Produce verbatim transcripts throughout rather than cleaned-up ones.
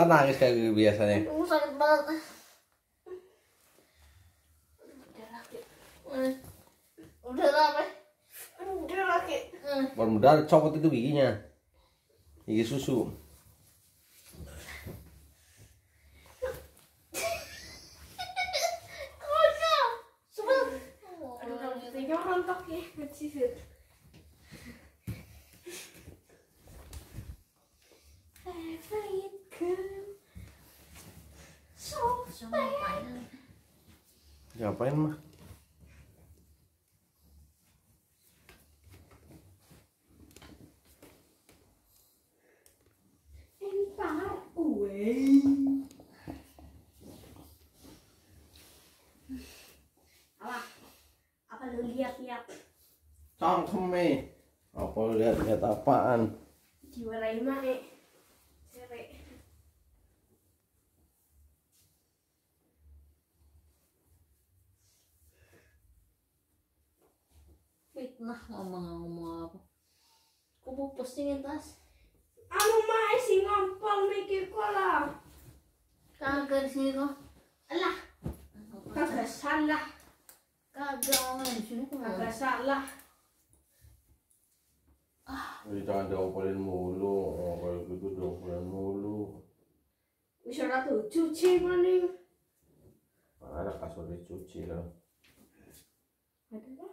nangis kayak gitu biasanya? Aduh, sakit banget. Udah lagi. Udah lagi. Udah lagi. Mudah-mudahan copot itu giginya. Gigi susu. Rontok ya, kecil. Favorite girl, so special. Ngapain mah? And far away. Apa? Apa lu lihat-lihat? Cangkeme. Apa lu lihat-lihat apaan? Diwarai mana? Sere. Fitnah ngomong-ngomong apa? Aku mau postingin tas. Anu mah sing ngompol mikir kola. Kagak di sini kok. Alah, kagak salah. Kagak ngomong di sini kok. Kagak salah. Jadi jangan diopolin mulu. Oh, kayak gitu diopolin mulu. Bisa ratu cuci maning. Mana ada kasur dicuci lah. Ada lah.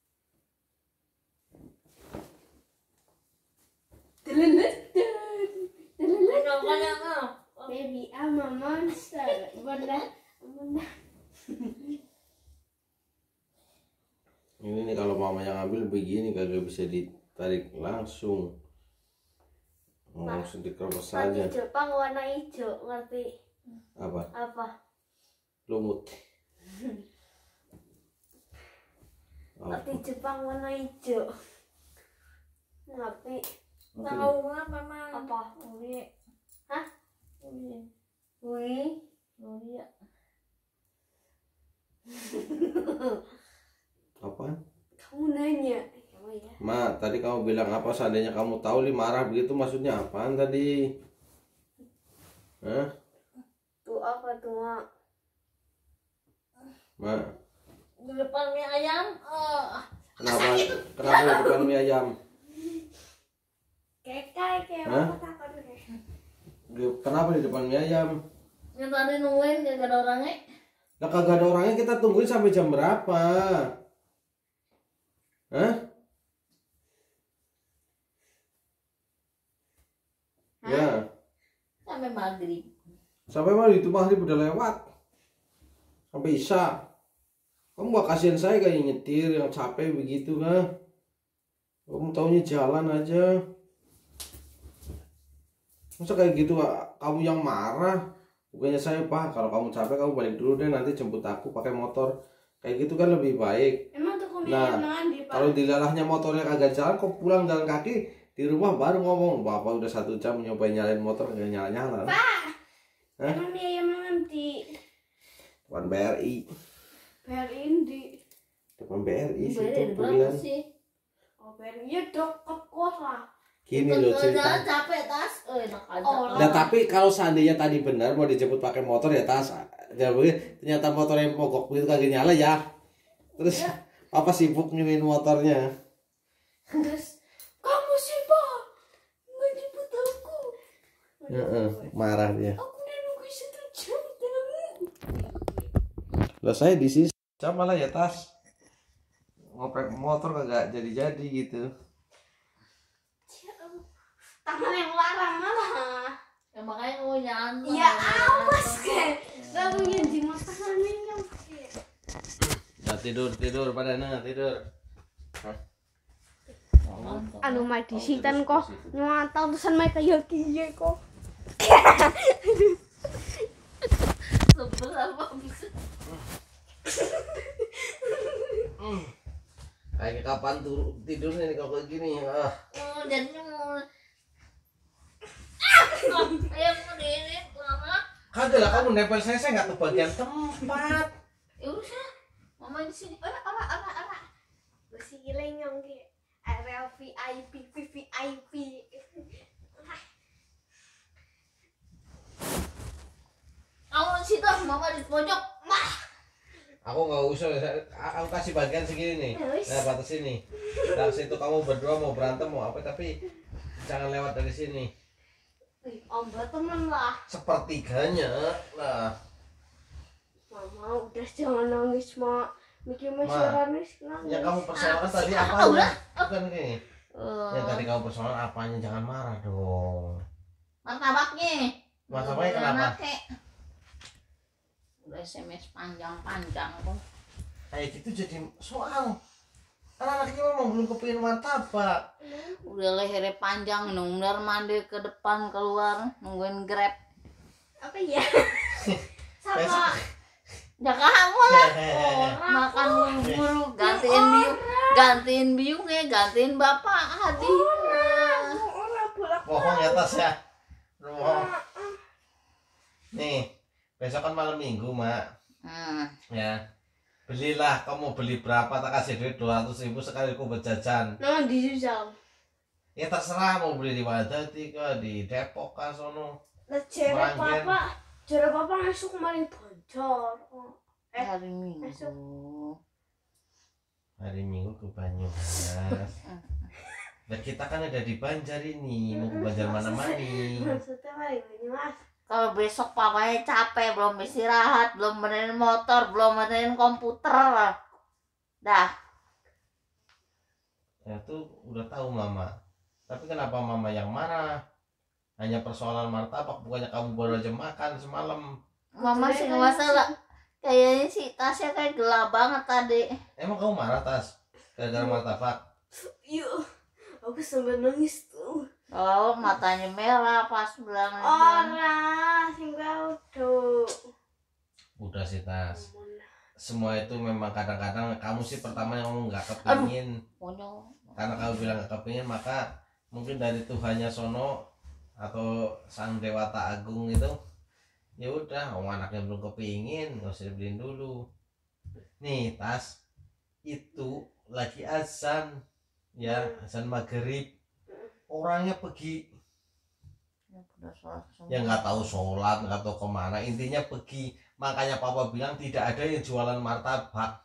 Telelet. Telelet. Baby, I'm a monster. Bunda, bunda. Ini nih kalau mamanya ngambil begini kagak bisa ditarik langsung. Oh, langsung dikeropos saja. Di Jepang warna hijau, ngerti? Apa? Apa? Lumut. Ngerti Jepang warna hijau. Ngerti? Tahu apa mah? Apa? Uri. Hah? Uri. Uri. Uri ya. Apaan? Kamu nanya. Oh ya. Ma, tadi kamu bilang apa? Seandainya kamu tahu li marah begitu maksudnya apaan tadi? Hah? Tuh apa tuh, Mak? Ma, Di depan mie ayam. Oh. kenapa? Kenapa di depan mie ayam? Kekai kayak Hah? apa takon kayak. Di- Kenapa di depan mie ayam? Yang tadi nungguin gak ada orangnya. Lah kagak ada orangnya, kita tungguin sampai jam berapa? Hah? Hah? Ya, Sampai maghrib. sampai malam itu maghrib udah lewat. Sampai isya. Kamu gak kasihan saya kayak nyetir yang capek begitu kan? Kamu taunya jalan aja. Masa kayak gitu kamu yang marah? Bukannya saya, Pak, kalau kamu capek kamu balik dulu deh, nanti jemput aku pakai motor. Kayak gitu kan lebih baik. Emang tuh kami Nah, mandi pak. kalau dilalahnya motornya kagak jalan, kok pulang jalan kaki di rumah baru ngomong, Bapak udah satu jam nyobain nyalain motor nggak nyala-nyala. Pak. Hah? Emang dia yang mandi. Depan B R I. Bayar indi. Depan B R I situ Bayar berapa kuliah. sih? Oh bayar iya deket kos lah. Gini Jalan loh cerita. capek tas. Oh, enak aja. Oh, Nah tapi kalau seandainya tadi benar mau dijemput pakai motor ya tas, jadi ternyata motornya mogok begitu kagak nyala ya. Terus Papa sibuk nyumin motornya. Terus kamu sih pak nggak jemput aku. Heeh, marah dia. Aku udah nunggu satu jam tahu. Lah saya di sini sama lah ya tas. Ngopek motor kagak jadi-jadi gitu. Tangan yang larang malah. Ya makanya mau jalan. Ya awas kayak. Gak punya jimat tangannya yang pakai. Nah tidur tidur pada nah tidur. Hah? Anu mah disitan kok nyuatau terusan mereka ya kiye kok. Sebel apa bisa? Kayak kapan tuh tidurnya nih kalau kayak gini? Ah. Oh, jadinya mau. Ayo mau ini lama. Kagak lah kamu nempel saya saya nggak ke bagian tempat. Ya udah, mama di sini. Ora ora ora ora. Besi lenyong ki. Area V I P V V I P. ah, mama di pojok. Mah. Aku nggak usah, aku kasih bagian segini nih. Ya wis. Nah, batas ini. Dari situ kamu berdua mau berantem mau apa, tapi jangan lewat dari sini. Ih, Om temen lah. Sepertiganya lah. Mama udah jangan nangis, Mak. Mikir Ma, suara nangis nangis. Yang kamu persoalan tadi Ah, apanya? udah. Bukan ini. Eh, Yang tadi kamu persoalan apanya? Jangan marah dong. martabaknya. Martabaknya kenapa? Anaknya. Udah S M S panjang-panjang tuh. Kayak gitu jadi soal. Kan anaknya memang belum kepingin martabak. Udah lehernya panjang, bener mandi ke depan keluar nungguin Grab. Apa ya? Sama Ya kamu lah. orang. Makan buru-buru, gantiin biung, gantiin biungnya, gantiin bapak Hadi. Orang bolak. Bohong ya Tas ya. Bohong. Nih, besok kan malam minggu, Mak. Hmm. Ya. Belilah, kamu beli berapa, tak kasih duit dua ratus ribu sekali aku berjajan. Nah, di Susal. Ya terserah mau beli di Wadati kah, di Depok kah sono. Lah jere Meranggen. papa, jere papa ngasuk kemarin bocor. Oh. Eh, Hari Minggu. Hari Minggu ke Banyumas. Dan kita kan ada di Banjar ini, mau ke Banjar mana-mani. Maksudnya mari Mas. Kalau besok papanya capek, belum istirahat, belum benerin motor, belum benerin komputer. Dah. Ya tuh udah tahu Mama. Tapi kenapa Mama yang marah? Hanya persoalan martabak, bukannya kamu baru aja makan semalam. Mama sih nggak masalah. Kayaknya sih tasnya kayak gelap banget tadi. Emang kamu marah Tas? Gara-gara martabak? Yuk, aku sampai nangis tuh. Oh, matanya merah pas bilang itu. Ora, sing tuh. Udah sih Tas. Semua itu memang kadang-kadang kamu sih pertama yang ngomong nggak kepingin. Konyol. Karena kamu bilang nggak kepingin, maka mungkin dari Tuhannya sono atau Sang Dewata Agung itu, ya udah, oh anaknya belum kepingin, nggak usah dibeliin dulu. Nih Tas, itu lagi azan, ya azan maghrib, orangnya pergi, Ya, udah sholat semua. ya nggak tahu sholat, nggak tahu kemana, intinya pergi. Makanya Papa bilang tidak ada yang jualan martabak,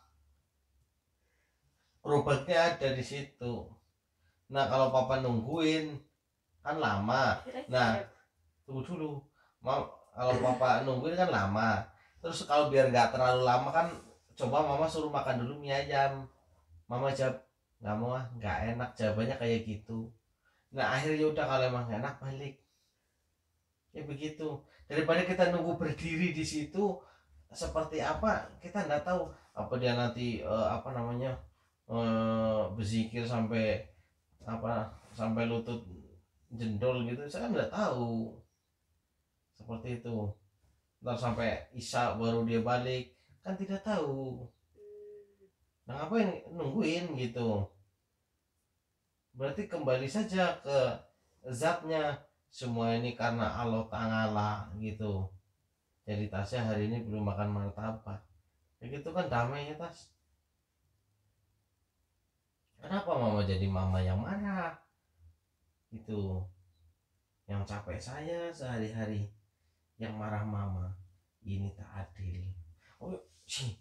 gerobaknya ada di situ. Nah kalau Papa nungguin kan lama. Nah tunggu dulu, mau kalau Papa nungguin kan lama. Terus kalau biar nggak terlalu lama kan, coba Mama suruh makan dulu mie ayam. Mama jawab nggak mau, ah nggak enak, jawabannya kayak gitu. Nah akhirnya udah, kalau emang nggak enak balik. Ya begitu, daripada kita nunggu berdiri di situ seperti apa, kita nggak tahu apa dia nanti eh, apa namanya eh, berzikir sampai apa sampai lutut jendol gitu, saya kan nggak tahu seperti itu. Ntar sampai isya baru dia balik, kan tidak tahu. Nah ngapain nungguin gitu? Berarti kembali saja ke zatnya. Semua ini karena Allah Ta'ala gitu. Jadi Tasya hari ini belum makan martabak, kayak gitu kan damai ya Tas. Kenapa Mama jadi mama yang marah? Itu yang capek saya sehari-hari, yang marah Mama. Ini tak adil. Oh sih,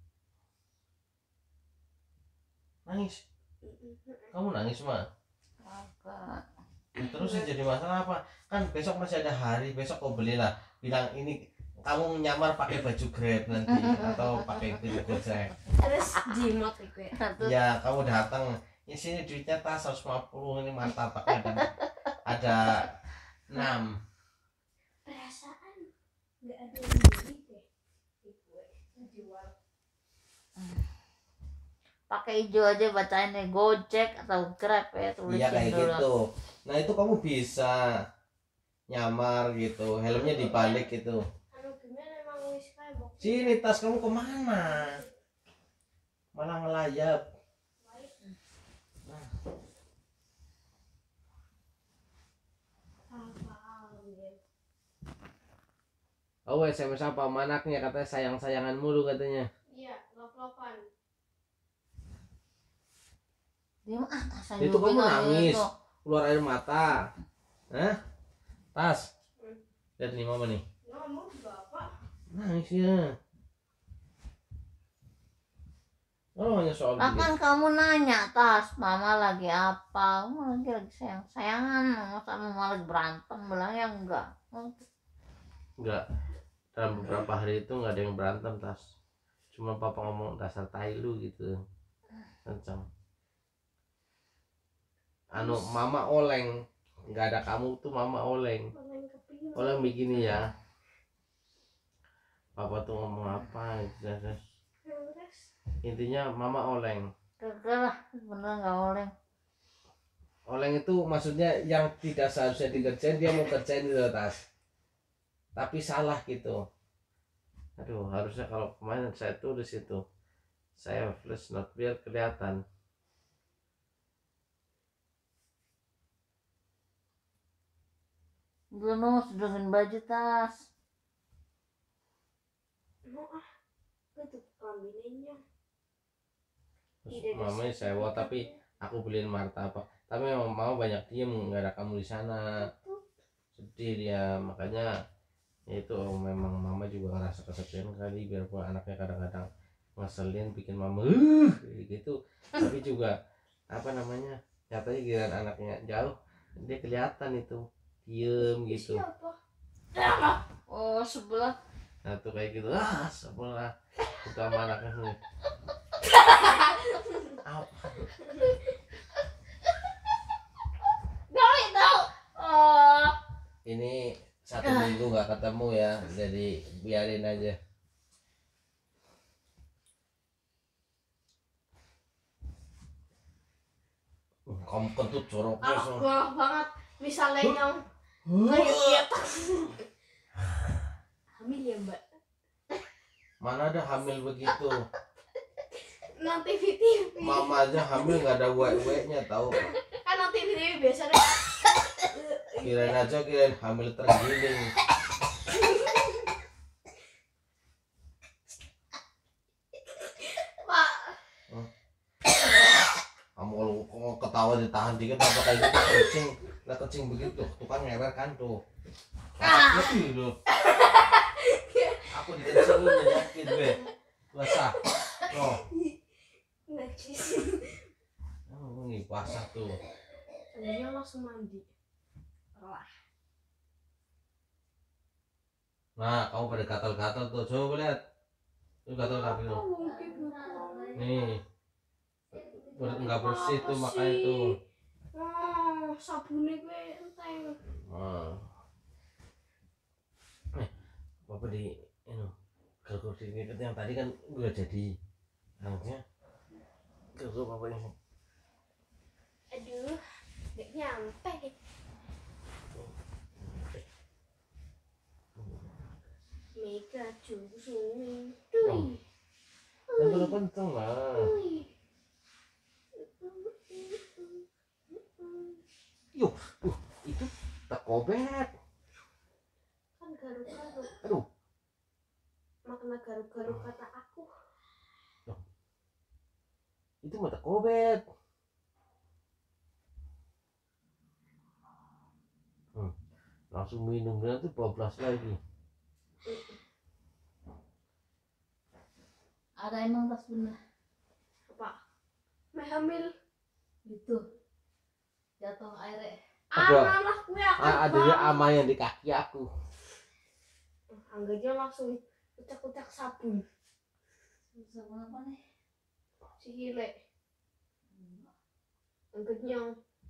nangis. Kamu nangis mah? Agak. Terus yang jadi masalah apa? Kan besok masih ada hari, besok kau belilah. Bilang ini kamu nyamar pakai baju Grab nanti atau pakai baju Gojek. Terus jimat iku ya. Ya kamu datang, ya sini duitnya tas seratus lima puluh, ini martabak ada ada enam. Perasaan nggak ada yang beli deh. Iku jual. Pakai hijau aja bacainnya Gojek atau Grab ya, tulisin Iya kayak dulu. gitu. Nah itu kamu bisa nyamar gitu, helmnya dibalik gitu. Anu gimana emang wis kae bok. Sini Tas, kamu kemana? Malah ngelayap. Oh S M S apa sama anaknya, katanya sayang-sayangan mulu katanya. Iya, lop-lopan. Dia mah ah, tasnya Itu juga kamu nggak nangis, gitu. keluar air mata. Hah? Tas. Lihat nih Mama nih. Ngomong bapak. nangis ya. Oh, hanya soal Lah kan duit. kamu nanya, Tas, mama lagi apa? Mama lagi lagi sayang-sayangan, masa mama lagi berantem, bilangnya enggak. Enggak, dalam beberapa hari itu nggak ada yang berantem, Tas. Cuma papa ngomong dasar tai lu gitu. Kencang. Anu mama oleng, nggak ada kamu tuh mama oleng. Oleng kepingin. Oleng begini ya. Papa tuh ngomong apa gitu, terus Terus intinya mama oleng. Kagak lah, bener nggak oleh. Oleng itu maksudnya yang tidak seharusnya dikerjain dia mau kerjain di atas. Tapi salah gitu. Aduh, harusnya kalau kemarin saya tulis itu. Saya flash note biar kelihatan. Belum sedangin baju, Tas. mau ah itu kambingnya. Terus mamanya sewa tapi aku beliin martabak. Tapi memang mau banyak diem, nggak ada kamu di sana. Sedih dia, makanya ya itu memang mama juga ngerasa kesepian kali, biarpun anaknya kadang-kadang ngeselin bikin mama uh gitu, tapi juga apa namanya, nyatanya giliran anaknya jauh dia kelihatan itu diem gitu. Siapa? Oh, sebelah. Nah tuh kayak gitu, ah sebelah itu sama anaknya nih. Apa? Gak tahu. Oh. Ini satu minggu nggak ketemu ya, jadi biarin aja. Kamu kentut joroknya Kalau so. galak banget misalnya nyong kayak lihat hamil ya mbak, Mana ada hamil begitu? nanti T V Mama aja hamil nggak ada wek-weknya tahu. kan nanti T V biasanya Kirain aja kirain hamil terenggiling. pak Kamu kalau kalau ketawa ditahan dikit apa kayak gitu kencing, lah kencing begitu, tuh kan ngewer kan tuh. Lebih loh. Aku dikencingin yakin gue. Basah. Oh, najis. oh ini basah tuh. Sebenarnya langsung mandi. Lah. Nah, kamu pada gatal-gatal tuh, coba lihat. Tuh gatal kaki tuh. Nih. Ber nggak bersih tuh makanya tuh. Oh, sabunnya gue enteng. Nah. Eh, Bapak di ini garuk dikit yang tadi kan udah jadi. Harusnya garuk Bapak ini. Aduh, gak nyampe. Mega Johnson. Tuh. Kan terlalu kenceng lah. Yuk, uh, itu tak kobet. Kan garuk-garuk. Aduh, Makna garuk-garuk kata aku. itu mata kobet. Hmm, langsung minum nanti bablas lagi. Ada emang Tas bener. Apa? Meh hamil. Gitu. Jatuh airnya. Ada. Alah, gue akan Ah, ada ama yang di kaki aku. Anggapnya langsung ucak-ucak sabun. Sabun apa nih? Si Hile. Anggapnya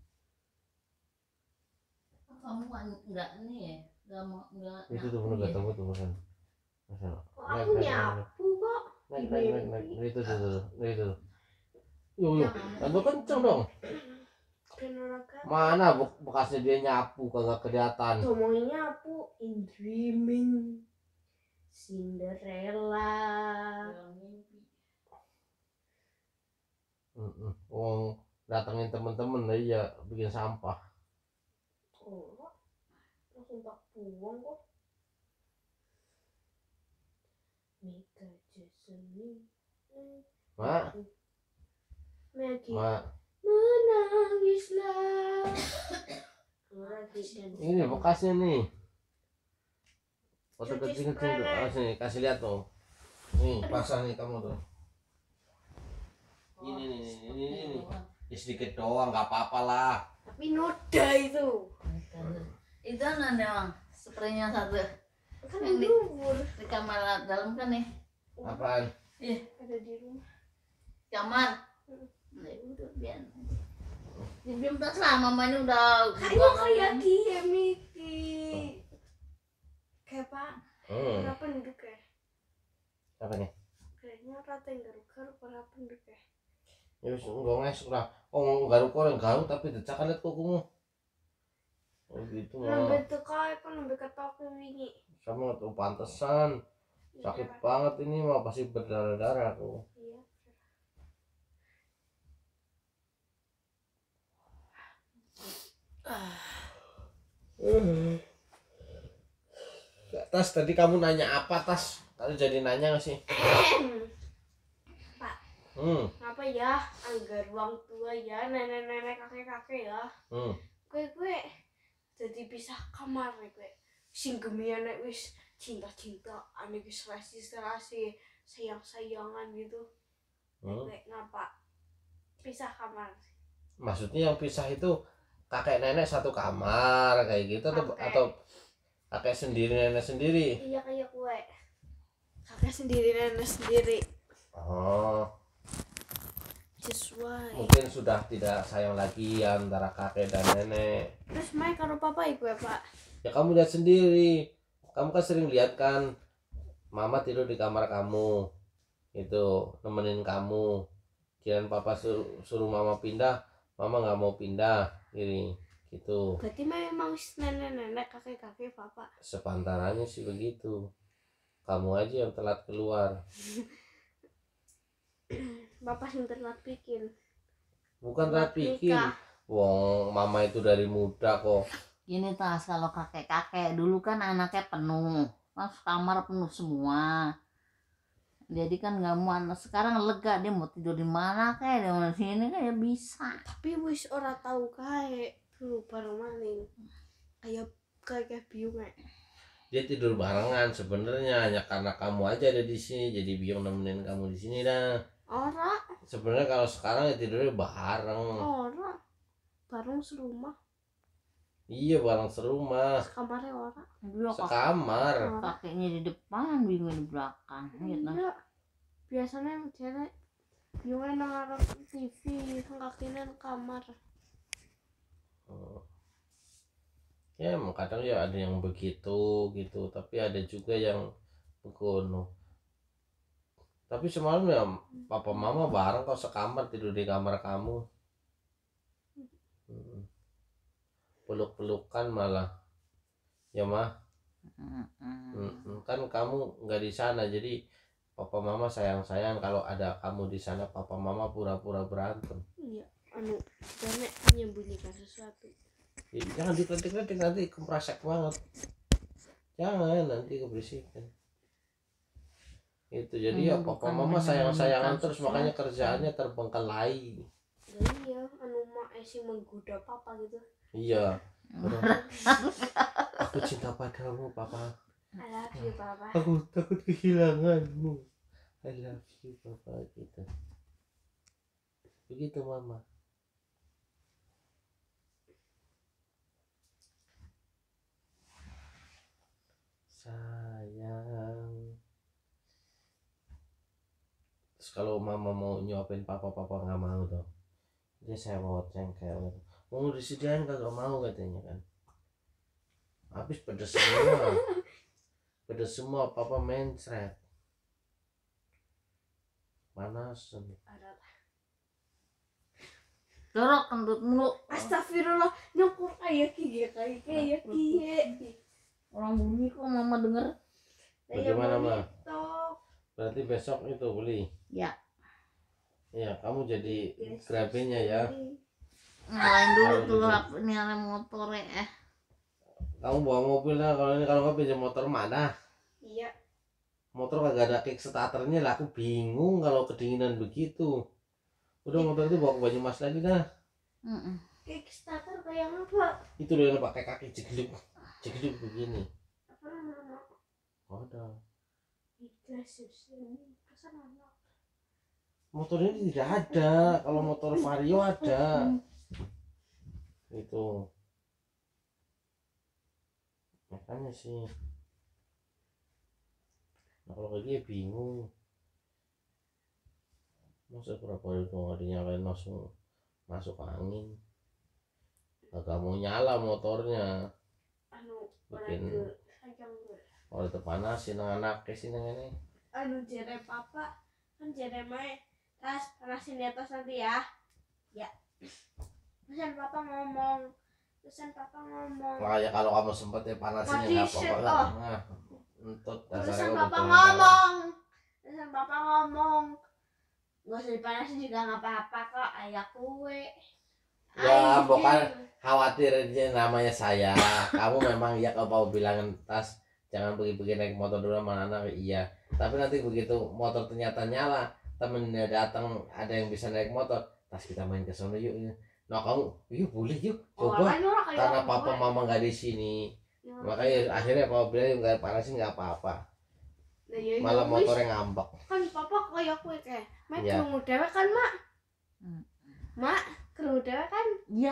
Kamu kan enggak nih ya? Enggak mau enggak. Itu tuh bener gak tahu tuh makan. Masalah. kok aku nyapu kok. Naik, naik, naik, naik. Itu tuh, tuh, itu tuh. Yuk, yuk. Tentu kenceng dong. Olahraga. Mana bek- bekasnya dia nyapu kagak kelihatan. Tuh mau nyapu in dreaming Cinderella. Heeh. Wong datengin temen-temen lah iya bikin sampah. Oh, langsung tak buang kok. Mega Jason ini. Mak, Maggie. mak. Menangislah. Lagi dan Ini bekasnya nih. Foto Cuci kecil kecil tuh. spray. Ah, sini kasih lihat tuh. Nih pasang nih kamu tuh. Ini nih ini ini ini. ini. Ya, sedikit doang nggak apa-apa lah. Tapi noda itu. Itu nanti bang, spraynya satu Kan Yang di- dubur. di kamar dalam kan nih. Apaan? Iya, Ada di rumah. kamar. Nah, udah biar. Diam terserah mamanya udah Kayaknya buang kayak angin. dia Miki. Kayak Pak. Hmm. Para penduduk ya. Apa nih? Kayaknya rata yang garuk-garuk para penduduk ya. Ya wis enggak ngesuk lah. Oh garuk orang garuk tapi decak lihat kukumu. Oh gitu mah. Lambe teka kan lambe ketok wingi. Sama tuh pantesan. Sakit Iya. banget ini mah pasti berdarah-darah aku. Iya. Tas tadi kamu nanya apa Tas? Tadi jadi nanya nggak sih? Pak, Hmm. apa ya? Anggar ruang tua ya, nenek-nenek kakek-kakek ya. Hmm. Gue gue jadi pisah kamar nih gue. Sing gemiane wis cinta-cinta, ane wis relasi-relasi, sayang-sayangan gitu. Hmm. Gue ngapa? Pisah kamar. Maksudnya yang pisah itu kakek nenek satu kamar kayak gitu atau Kakek. atau kakek sendiri nenek sendiri? Iya kayak gue. Kakek sendiri, nenek sendiri. Oh, Sesuai. mungkin sudah tidak sayang lagi antara kakek dan nenek. Terus main karo papa iku ya, Pak. Ya kamu lihat sendiri. Kamu kan sering lihat kan mama tidur di kamar kamu. Itu nemenin kamu. Kirain papa suruh, suruh mama pindah, mama nggak mau pindah. Gini, gitu. Berarti memang nenek-nenek, kakek-kakek, papa. Sepantarannya sih begitu. Kamu aja yang telat keluar. Bapak yang telat bikin. Bukan Telat telat bikin. nikah. Wong mama itu dari muda kok. Gini Tas, kalau kakek-kakek dulu kan anaknya penuh, mas kamar penuh semua. Jadi kan nggak mau anak sekarang lega dia mau tidur di mana kayak di mana sini kayak bisa. Tapi wis ora tahu kae dulu bareng maning. Kayak kayak biung kayak. Dia tidur barengan sebenarnya hanya karena kamu aja ada di sini jadi biong nemenin kamu di sini dah. Ora, Sebenarnya kalau sekarang ya tidurnya bareng. ora. Bareng serumah, Iya bareng serumah. kamarnya ora. Dulu kok Sekamar. Ora. kakeknya di depan, bingung di belakang. Gitu. Iya. Biasanya dia biungnya nang arep T V, nang kakinya nang kamar. Oh. Ya emang kadang ya ada yang begitu gitu, tapi ada juga yang begono. Tapi semalam ya papa mama bareng kok sekamar tidur di kamar kamu. Hmm. Peluk-pelukan malah. Ya mah, Mm-mm. mm, kan kamu nggak di sana jadi papa mama sayang-sayang kalau ada kamu di sana papa mama pura-pura berantem. Iya, anu, dan menyembunyikan sesuatu. Ya, jangan diketik-ketik nanti kemprasek banget. Jangan nanti keberisikan. Itu jadi ya Hmm, papa bukan mama sayang-sayangan menyembunyikan terus makanya sesuatu. kerjaannya terbengkalai. Dan iya, anu mak esi menggoda papa gitu. Iya. Udah. Aku cinta padamu papa. I love you papa. Aku takut kehilanganmu. I love you papa gitu. Begitu mama. Sayang. Terus kalau mama mau nyuapin papa papa nggak mau tuh. Dia sewot cengkel. Mau disediain kagak mau katanya kan. Habis pedes semua. Pedes semua papa mencret. Panasan. Ada. Jorok kentut mulu. Astagfirullah, nyukur kayak kiye kayak kayak kiye. Orang bunyi kok mama denger. Bagaimana, Ma? Tok. Berarti besok itu beli. Ya, Iya, kamu jadi Yes, grabenya ya. nyalain dulu Kalau tuh gitu. H P nyalain motor ya. Kamu bawa mobil lah kalau ini kalau nggak pinjam motor mana? Iya. Motor kagak ada kickstarternya lah, aku bingung kalau kedinginan begitu. Udah motor itu bawa ke Banyumas lagi dah. Mm-mm. Kickstarter kayak apa? Itu loh yang pakai kaki jegluk jegluk begini. Apa nama? Ada. Iglesias ini pesan anak. Motor ini tidak ada. Kalau motor Vario ada. Itu. Makanya sih. Nah kalau kayak gini bingung. Masa berapa itu nggak dinyalain langsung masuk angin. Agak mau nyala motornya. Anu Bikin orang sayang gue. kalau terpanasin anak ke sini ini. Anu jere papa kan jere main tas panasin di atas nanti ya. Ya. Terusan papa ngomong. Terusan papa ngomong. Makanya kalau kamu sempet ya panasin ya nggak apa-apa Mati, lah. Nah, untuk Terusan dasarnya papa betul. ngomong. Terusan papa ngomong. Gak usah dipanasin juga nggak apa-apa kok. Ayah kue. Ya, Ayah. bukan khawatir aja namanya saya. Kamu memang ya kalau mau bilang tas jangan pergi-pergi naik motor dulu sama anak iya. Tapi nanti begitu motor ternyata nyala, temennya datang ada yang bisa naik motor, tas kita main ke sana yuk. Nah kamu, yuk boleh yuk coba. Karena papa mama nggak di sini, makanya akhirnya papa bilang nggak panasin nggak apa-apa. Nah, ya, Malah ya, motornya wis. ngambek. Kan papa kayak kue kayak mak Ya. kerungu dewe kan mak. Hmm. Mak kerungu dewe kan. Iya.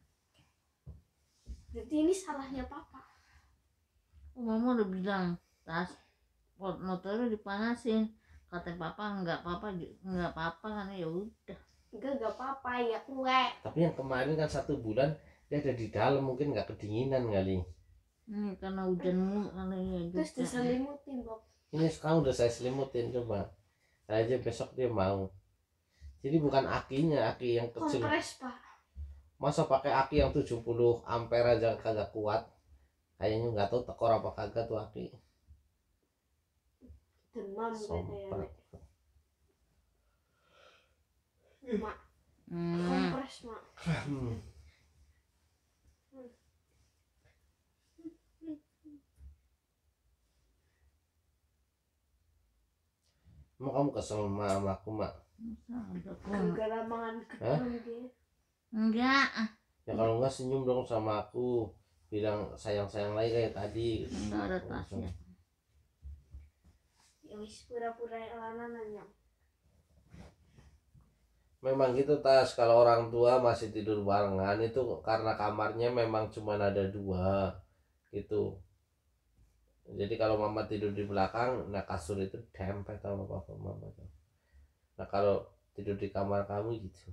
Berarti ini salahnya papa. Oh, mama udah bilang tas motornya dipanasin. Kata papa nggak apa-apa, nggak apa-apa kan ya udah. Enggak enggak apa-apa ya kue. Tapi yang kemarin kan satu bulan dia ada di dalam mungkin nggak kedinginan kali. Ini karena hujan mulu karena ya Terus juga. diselimutin Bob. Ini sekarang udah saya selimutin coba. Saya aja besok dia mau. Jadi bukan akinya, aki yang kecil. Kompres pak. Masa pakai aki yang tujuh puluh ampere aja kagak kuat. Kayaknya nggak tahu tekor apa kagak tuh aki. Demam katanya. Sompret. Mak Hmm. kompres mak. Hmm. Emang kamu kesel sama sama aku mak? Ada kok. Gara-gara mangan gedung dia. Enggak. Ya kalau enggak senyum dong sama aku. Bilang sayang-sayang lagi kayak tadi. Enggak ada tasnya. Ya wis pura-pura elana nanya. Memang gitu tas kalau orang tua masih tidur barengan itu karena kamarnya memang cuma ada dua gitu. Jadi kalau mama tidur di belakang, nah kasur itu dempet sama papa mama tuh. Nah kalau tidur di kamar kamu gitu.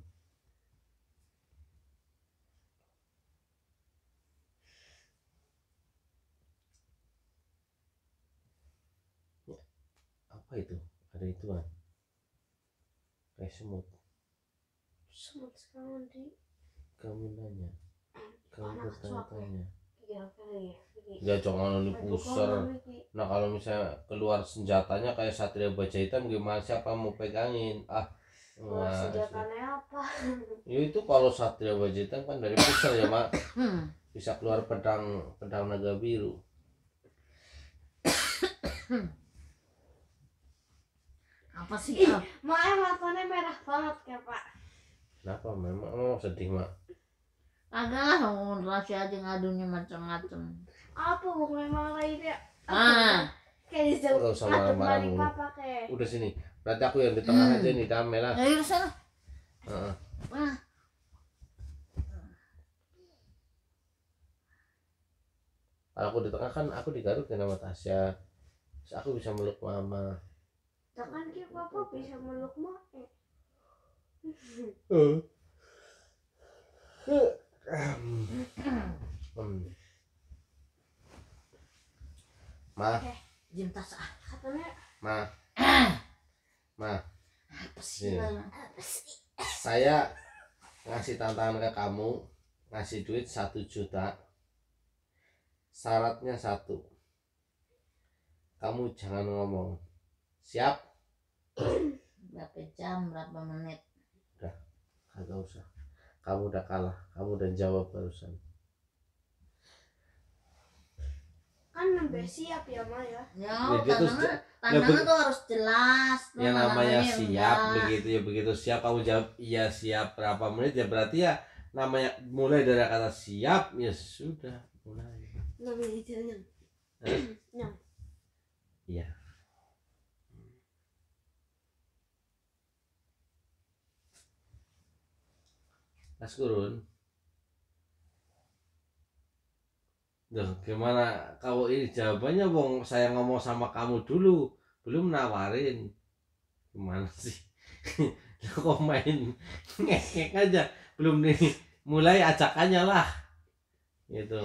Ya, apa itu? Ada ituan. Kayak semut. Semut sekarang di. Kamu nanya. Kamu Anak bertanya-tanya. Iya kali ya. Ya jangan dipuser. Nah kalau misalnya keluar senjatanya kayak Satria Baja Hitam gimana siapa mau pegangin? Ah, Wah, nah, senjatanya apa? ya itu kalau Satria Baja Hitam kan dari puser ya mak Hmm. bisa keluar pedang pedang naga biru. Apa sih? Ih, Al? mak em matanya merah banget ya pak. Kenapa memang mau sedih mak? Kagak lah ngomong rahasia aja ngadunya macam-macam. Apa bukan marah ini? Ah, Kayak disebut Nggak usah ngaduk marah-marah balik mulu. papa kayak. Udah sini. Berarti aku yang di tengah Hmm. aja nih damai lah. ayo ke sana. Heeh. Ah, Kalau aku di tengah kan aku digarukin sama Tasya. Terus aku bisa meluk mama. Jangan kayak papa bisa meluk mak. eh. Hmm. Hmm. Ma, jam tas ah. Katanya ma, ma, Apa sih? Iya. apa sih? saya ngasih tantangan ke kamu, ngasih duit satu juta. Syaratnya satu, kamu jangan ngomong. Siap? Berapa jam, berapa menit? Kagak usah. Kamu udah kalah, kamu udah jawab barusan. Kan nambah siap ya ma ya. Ya, Ya, dia tuh tantangan, ya, tantangan be- tuh harus jelas. Tuh Yang namanya tantangannya siap enggak. begitu ya begitu siap kamu jawab iya siap berapa menit ya berarti ya namanya mulai dari kata siap ya sudah mulai. Namanya jalan. Eh? Nyam. Iya. Mas Gurun, Duh, gimana kau ini jawabannya, Bong? Saya ngomong sama kamu dulu, belum nawarin. Gimana sih? Kok main ngek-ngek aja, belum nih mulai ajakannya lah. Gitu.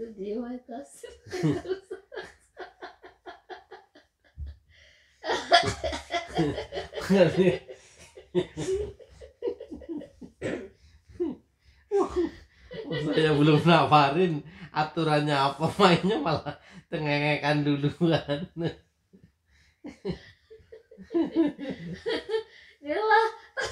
Saya belum nawarin aturannya apa, mainnya malah tengengekan duluan. Dia lah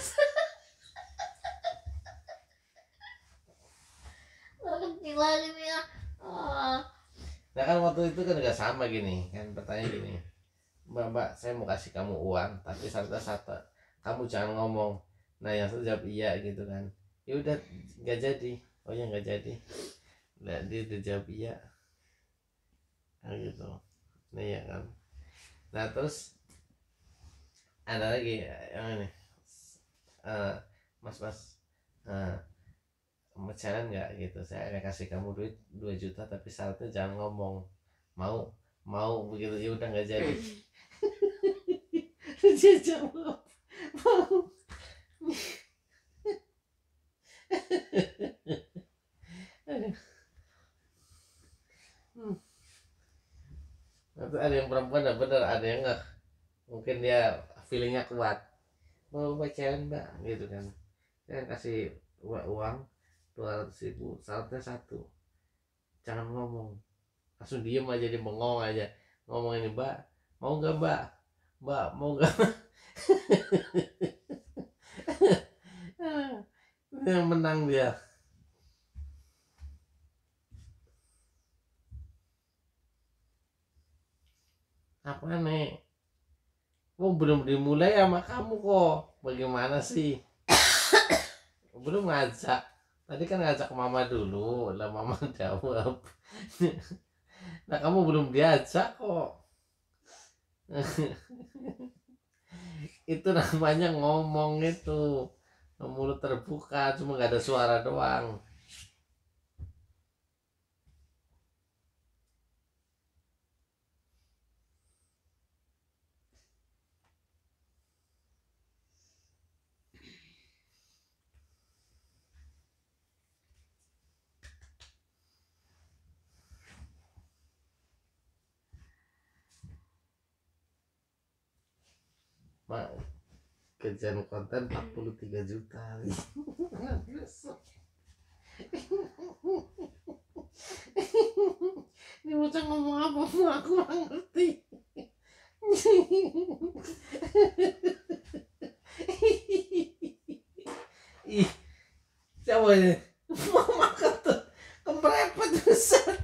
kecil lagi nih ya. Oh. Nah kan waktu itu kan nggak sama gini kan, pertanyaan gini, mbak mbak saya mau kasih kamu uang tapi satu satu kamu jangan ngomong. Nah yang satu jawab iya gitu kan, ya udah nggak jadi. Oh ya nggak jadi. Nah dia udah jawab iya, nah gitu. Nah ya kan. Nah terus ada lagi yang ini, uh, mas mas uh, mau jalan nggak gitu, saya akan kasih kamu duit dua juta tapi syaratnya jangan ngomong. Mau mau begitu, ya udah nggak jadi. Dia jawab mau. Hmm. Ada yang perempuan ada bener, ada yang nggak, mungkin dia feelingnya kuat, mau pacaran mbak gitu kan, saya kasih uang dua ratus ribu, syaratnya satu jangan ngomong. Langsung diem aja, dia bengong aja, ngomong ini, mbak mau nggak mbak, mbak mau nggak. Yang menang dia. Apa nih? Oh belum dimulai sama kamu kok. Bagaimana sih? Belum ngajak. Tadi kan ngajak mama dulu, lah mama jawab. Nah kamu belum diajak kok. Itu namanya ngomong itu, mulut terbuka, cuma nggak ada suara doang. Mak, kerjaan konten empat puluh tiga juta. Ini bocah ngomong apa, aku nggak ngerti. Ih, siapa ini? Mama kata kemerepet besar.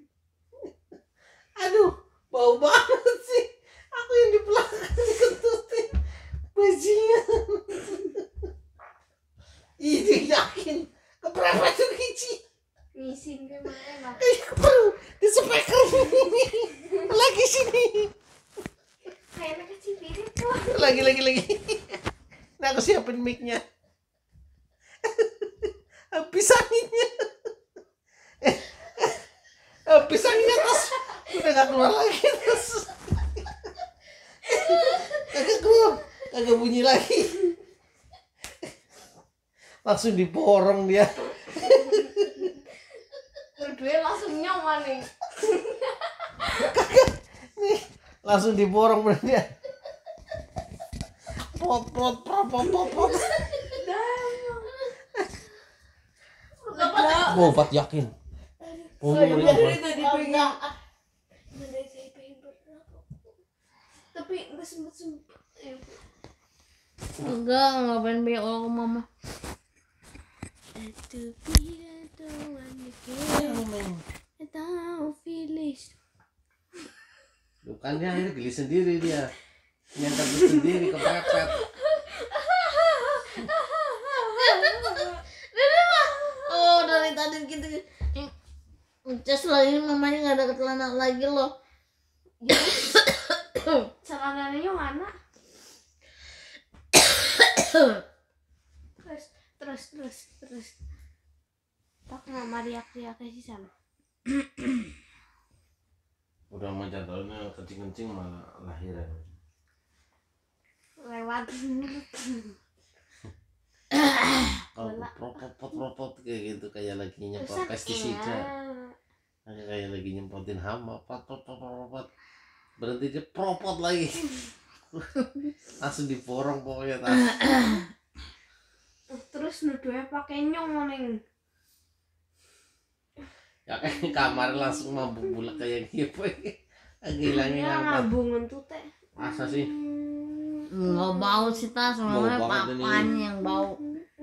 Aduh, bau banget sih. Aku yang di belakang dikentutin bajingan. Ini yakin keberapa tuh Kici? Ngisin ke mana? Eh, perlu di speaker lagi sini. Kayaknya kecil diri tuh. Lagi lagi lagi. Nah aku siapin mic-nya. Habis anginnya. Habis anginnya terus udah gak keluar lagi terus. Kagak keluar, kagak bunyi lagi. Langsung diborong dia. Berdua langsung nyaman nih. Kagak nih, langsung diborong bener dia. Pot pot pot pot pot pot. Bobat yakin. Oh, tapi nggak sempet sempet. Enggak, ngapain banyak orang ke mama. Bukan dia akhirnya geli sendiri dia. Nyangka sendiri kepepet. Oh dari tadi gitu. Just lah ini mamanya nggak ada celana lagi loh. celananya mana? terus terus terus terus tak nama riak-riak sih sana. Udah mau jadwalnya kencing-kencing malah lahiran. Lewat. Kalau propot-propot kayak gitu kayak lagi nyemprot pestisida. Kayak kayak lagi nyemprotin hama, pot pot pot pot. Berhenti dia propot lagi. Langsung diporong pokoknya tas. Terus nuduhnya pakai nyong neng. Ya kan kamar langsung mabuk bulak kayak gitu. Ngilangin Ya angkat. ngabungan tuh teh. Masa sih? Nggak bau sih tas, soalnya Bau banget ini. papanya yang bau.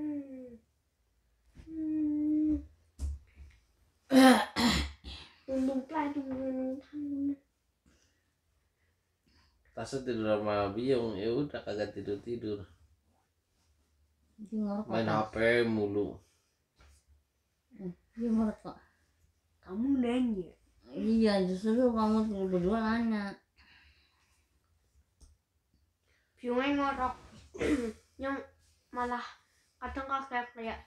Tunggu tunggu. Tasnya tidur sama Biung, ya udah kagak tidur tidur. Dia ngorok Main apa? H P mulu. Dia ngorok kok. Kamu nanya. Iya, justru kamu berdua nanya. Biungnya ngorok. Yang malah kadang kayak kayak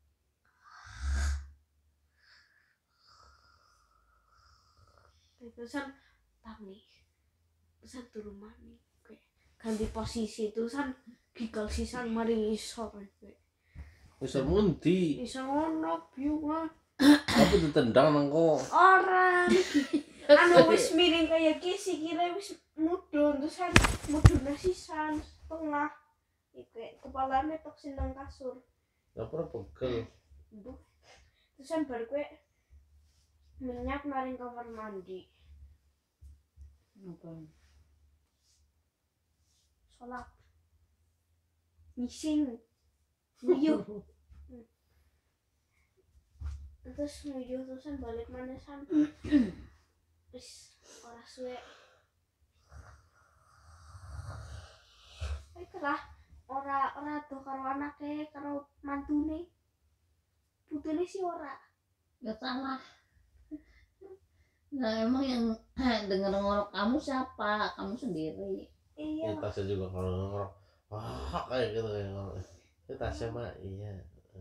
terusan tak nih terusan turun mani kayak ganti posisi terusan gigal sisan mari isor kayak Bisa mundi. isor ngono biung Tapi ditendang nang kok. orang anu wis miring kayak kisi kira wis mudun terusan mudun sisan setengah iku kepalanya tok sindang kasur. Gak pernah pegel. Bu. Terusan bar kowe minyak maring kamar mandi. Apa? Sholat. Ngising. Nguyuh. Terus nguyuh terusan balik manesan. Wis ora suwe. Iki lah ora ora do karo anake karo mantune. Putune sih ora. Gak salah. Nah emang yang denger ngorok kamu siapa? Kamu sendiri. Iya. Ya, Tasya juga kalau ngorok, wah kayak gitu kayak ngorok. Ya Tasya mah iya.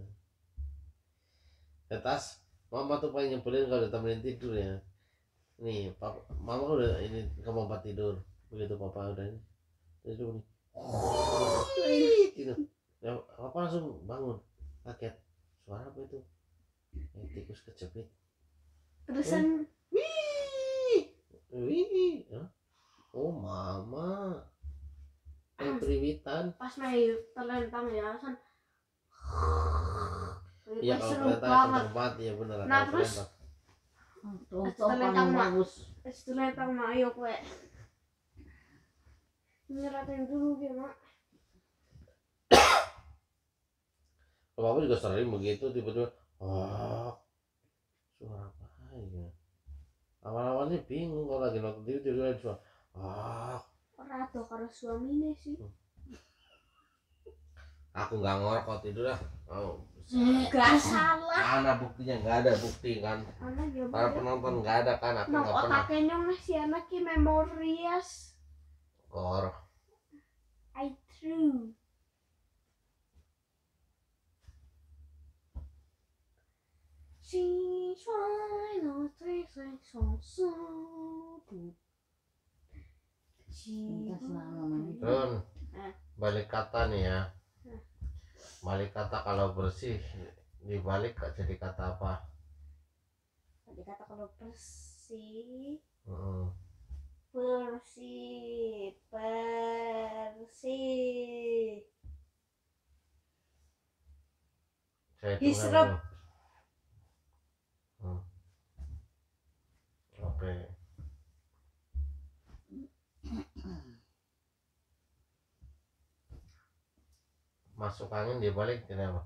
Ya Tas, mama tuh paling nyebelin kalau ditemenin tidur ya. Nih, papa, mama udah ini ke tempat tidur. Begitu papa udah ini, tidur nih. Gitu. Ya, papa langsung bangun, kaget. Suara apa itu? Ya, tikus kejepit. Terusan Wih, wih, ya. Oh mama, kayak periwitan. pas main terlentang ya kan. Iya kalau seru ternyata banget. tempat ya bener. Nah, kalau terus ternyata. Tuh, Es tuh telentang, paling Mak. bagus. Es terlentang mah ayo kowe. Nyeratin dulu ya mak. Kalau aku juga sering begitu tiba-tiba, wah, suara apa ya? Awal-awalnya bingung kalau lagi nonton T V tiba-tiba ada suara, wah. Ora ado karo suamine sih. Aku nggak ngorok kalau tidur lah. Oh, Gak salah. mana buktinya? Nggak ada bukti kan? Anak ya Para bener. penonton nggak ada kan? Aku Nang nggak pernah otaknya nyong si anak ki memorias. ngorok. I true. Si suai no tui tui song su bu. Minta selama mandi. Run, Eh. balik kata nih ya. Eh. Balik kata kalau bersih dibalik jadi kata apa? Tadi kata kalau bersih, Hmm. bersih, bersih. Saya Hisrup. dulu. Hmm. Oke. Masuk angin dibalik kenapa?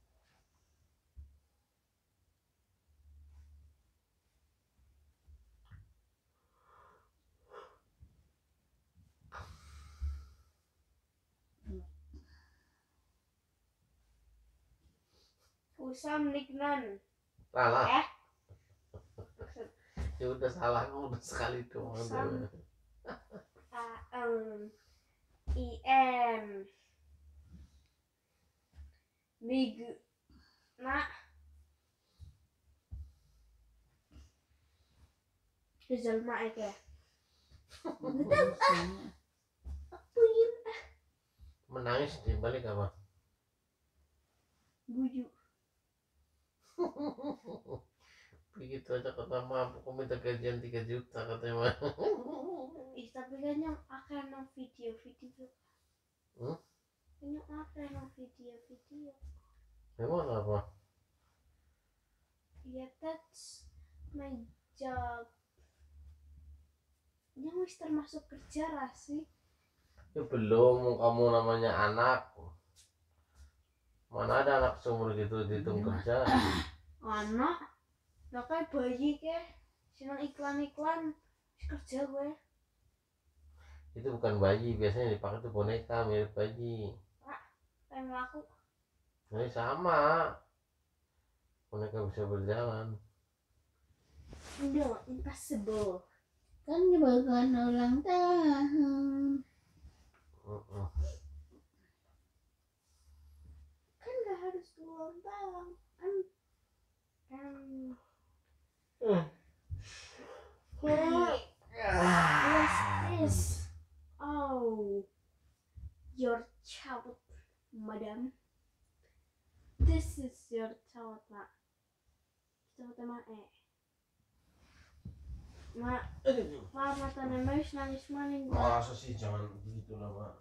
Usam niknan. Salah. Eh. Ya udah salah udah sekali doang. Usam. Ah, um, I M Minggu nak Rizal Maek ya Apuin Menangis di balik apa? guyu Begitu aja kata mampu, aku minta gajian tiga juta katanya mah. ih tapi kan yang akan video-video Hmm? yang akan video-video Emang apa? ya that's my job yang wis termasuk kerja lah sih Ya belum, kamu namanya anak. Mana ada anak seumur gitu dihitung kerja. anak nah kayak bayi ke senang iklan-iklan wis kerja gue Itu bukan bayi, biasanya dipakai tuh boneka mirip bayi. kayak ngelaku Nah, sama. Boneka bisa berjalan. no impossible Kan bukan ulang tahun. Uh-uh. kan gak harus ulang tahun kan kan Yes, yes. Oh, your child, madam. This is your child, mak. Child mak eh. Mak, mak mata nangis nangis maning. Masa sih jangan begitu lah, Mak.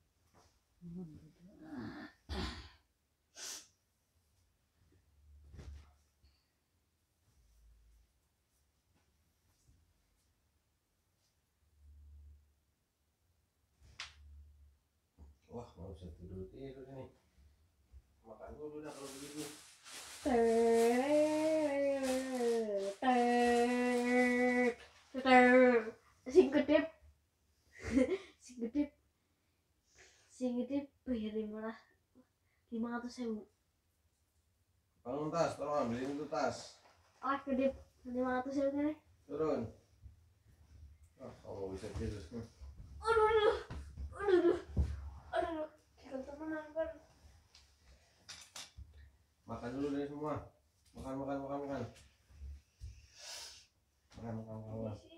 Wah, nggak usah tidur tidur ini. Makan dulu dah kalau begitu. Sing kedip, sing kedip, sing kedip bayar lima lima ratus ribu. Bangun tas, tolong ambilin itu tas. Ah kedip lima ratus ribu nih. Turun. Oh, kamu bisa tidur. Aduh, aduh, aduh, aduh, aduh, teman kan. Makan dulu deh semua. Makan, makan, makan, makan. Makan, makan, makan. makan.